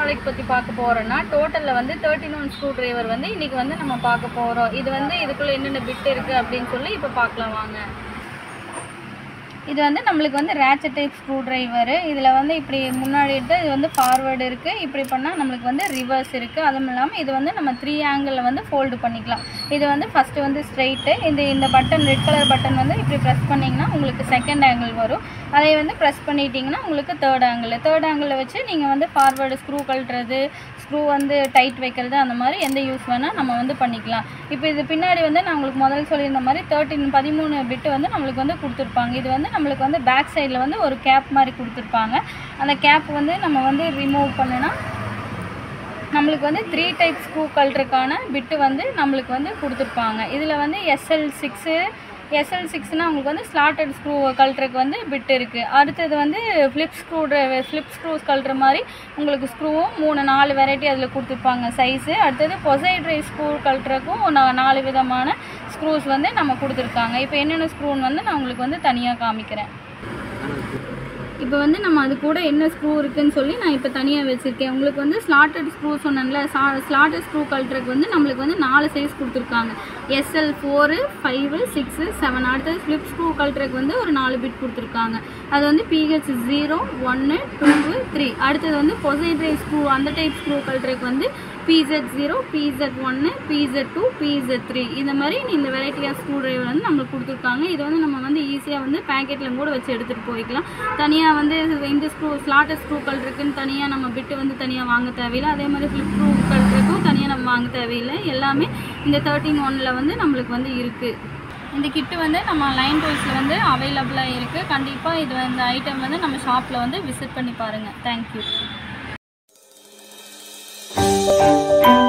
Product பற்றி பார்க்க போகிறோன்னா டோட்டலில் வந்து 13 ஸ்க்ரூ ட்ரைவர் வந்து இன்றைக்கி வந்து நம்ம பார்க்க போகிறோம். இது வந்து இதுக்குள்ளே என்னென்ன பிட் இருக்குது அப்படின்னு சொல்லி இப்போ பார்க்கலாம் வாங்க. இது வந்து நம்மளுக்கு வந்து ரேச்சட் டைப் ஸ்க்ரூ ட்ரைவரு. இதில் வந்து இப்படி முன்னாடி எடுத்து இது வந்து ஃபார்வேர்டு இருக்குது, இப்படி பண்ணால் நம்மளுக்கு வந்து ரிவர்ஸ் இருக்குது. அதுவும் இல்லாமல் இது வந்து நம்ம 3 ஆங்கிளில் வந்து ஃபோல்டு பண்ணிக்கலாம். இது வந்து ஃபஸ்ட்டு வந்து ஸ்ட்ரெயிட்டு, இந்த பட்டன் ரெட் கலர் பட்டன் வந்து இப்படி ப்ரெஸ் பண்ணிங்கன்னா உங்களுக்கு செகண்ட் ஆங்கிள் வரும். அதை வந்து ப்ரெஸ் பண்ணிட்டீங்கன்னா உங்களுக்கு தேர்ட் ஆங்கிளில் வச்சு நீங்கள் வந்து ஃபார்வேர்டு ஸ்க்ரூ கழட்டுறது, ஸ்க்ரூ வந்து டைட் வைக்கிறது, அந்த மாதிரி எந்த யூஸ் வேணால் நம்ம வந்து பண்ணிக்கலாம். இப்போ இது பின்னாடி வந்து நான் உங்களுக்கு முதல்ல சொல்லியிருந்த மாதிரி 13 பிட்டு வந்து நம்மளுக்கு வந்து கொடுத்துருப்பாங்க. இது வந்து நம்மளுக்கு வந்து பேக் சைடில் வந்து ஒரு கேப் மாதிரி கொடுத்துருப்பாங்க. அந்த கேப் வந்து நம்ம வந்து ரிமூவ் பண்ணுனா நம்மளுக்கு வந்து 3 டைப் ஸ்க்ரூ கழட்டுறதுக்கான பிட்டு வந்து நம்மளுக்கு வந்து கொடுத்துருப்பாங்க. இதில் வந்து SL6னால் உங்களுக்கு வந்து ஸ்லாட்டட் ஸ்க்ரூ கழட்டுறதுக்கு வந்து பிட் இருக்குது. அடுத்தது வந்து ஃப்ளிப் ஸ்க்ரூஸ் கழட்டுற மாதிரி உங்களுக்கு ஸ்க்ரூவும் 4 வெரைட்டி அதில் கொடுத்துருப்பாங்க சைஸு. அடுத்தது பொசைட்ரை ஸ்க்ரூ கழட்டுறதுக்கும் 4 விதமான ஸ்க்ரூஸ் வந்து நம்ம கொடுத்துருக்காங்க. இப்போ என்னென்ன ஸ்க்ரூன்னு வந்து நான் உங்களுக்கு வந்து தனியாக காமிக்கிறேன். இப்போ வந்து நம்ம அது கூட என்ன ஸ்க்ரூ இருக்குதுன்னு சொல்லி நான் இப்போ தனியாக வச்சுருக்கேன். உங்களுக்கு வந்து ஸ்லாட்டட் ஸ்க்ரூ சொன்னேன்ல, ஸ்லாட்டட் ஸ்க்ரூ கழட்டுறதுக்கு வந்து நம்மளுக்கு வந்து 4 சைஸ் கொடுத்துருக்காங்க. SL4, 5, 6, 7. அடுத்தது ஃப்ளிப் ஸ்க்ரூ கழட்டுறதுக்கு வந்து ஒரு 4 பிட் கொடுத்துருக்காங்க. அது வந்து PH0, 1, 2, 3. அடுத்தது வந்து பொசைட்ரை ஸ்க்ரூ, அந்த டைப் ஸ்க்ரூ கழட்டுறதுக்கு வந்து PZ0, PZ1, PZ2, PZ3. இந்த மாதிரி இந்த வெரைட்டி ஆஃப் ஸ்க்ரூ ட்ரைவர் வந்து நம்மளுக்கு கொடுத்துருக்காங்க. இது வந்து நம்ம வந்து ஈஸியாக வந்து பேக்கெட்டில் கூட வச்சு எடுத்துகிட்டு போய்க்கலாம். தனியாக வந்து இந்த ஸ்லாட்டட் ஸ்க்ரூ கழட்டுறதுக்குன்னு தனியாக நம்ம பிட்டு வந்து தனியாக வாங்க தேவையில்லை. அதே மாதிரி ஃப்ளிப் ஸ்க்ரூ கழட்டுறதுக்கும் தனியாக நம்ம வாங்க தேவையில்லை. எல்லாமே இந்த 13(1)ல் வந்து நம்மளுக்கு வந்து இருக்குது. இந்த கிட்டு வந்து நம்ம லைன் டூல்ஸில் வந்து அவைலபிளாக இருக்குது. கண்டிப்பாக இது இந்த ஐட்டம் வந்து நம்ம ஷாப்பில் வந்து விசிட் பண்ணி பாருங்கள். தேங்க்யூ.